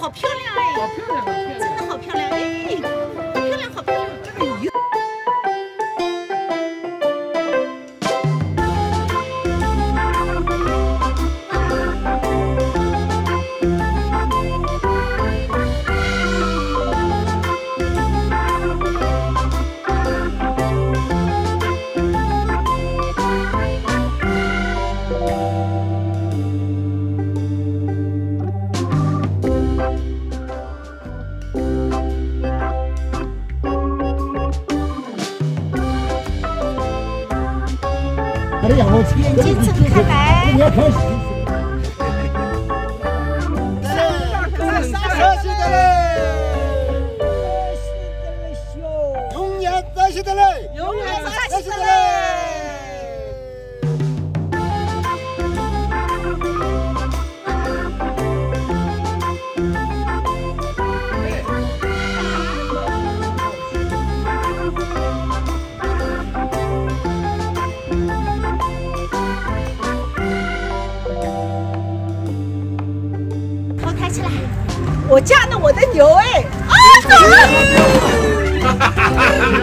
好漂亮哎！ 好漂亮，好漂亮， 真的好漂亮哎！好漂亮，好漂亮！这个鱼。眼睛睁开来。 永远在线的嘞！ 永远在线的嘞！头抬起来，我驾了我的牛哎！啊，走了！